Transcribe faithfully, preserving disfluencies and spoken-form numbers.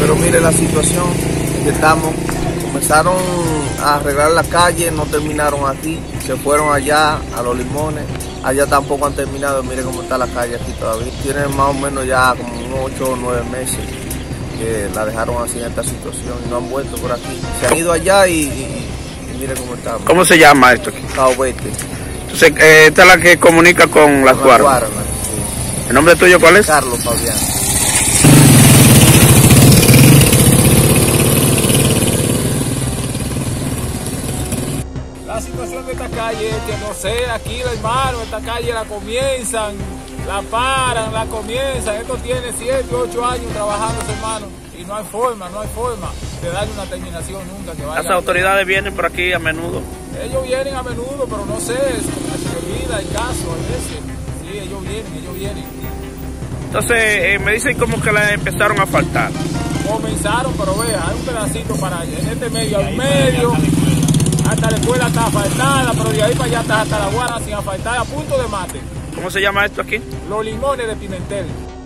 pero mire la situación que estamos. Comenzaron a arreglar la calle, no terminaron aquí, se fueron allá a Los Limones, allá tampoco han terminado. Mire cómo está la calle aquí todavía. Tienen más o menos ya como unos ocho o nueve meses que la dejaron así en esta situación y no han vuelto por aquí. Se han ido allá y, y, y mire cómo está. ¿Cómo se llama esto aquí? Caobete. Entonces, eh, esta es la que comunica con las Guaranas. Guaranas, sí. ¿El nombre tuyo cuál es? Carlos Fabián. La situación de esta calle es que no sé, aquí hermano, esta calle la comienzan, la paran, la comienzan. Esto tiene siete, ocho años trabajando, hermano, y no hay forma, no hay forma de darle una terminación nunca que vaya. Las autoridades vienen por aquí a menudo. Ellos vienen a menudo, pero no sé, es como que se olvida el caso a veces. Sí, ellos vienen, ellos vienen. Entonces, eh, me dicen como que la empezaron a faltar. Comenzaron, pero vea, hay un pedacito para allá, en este medio, al medio, hasta la escuela está asfaltada, pero de ahí para allá está hasta la Guarana sin asfaltar, a punto de mate. ¿Cómo se llama esto aquí? Los Limones de Pimentel.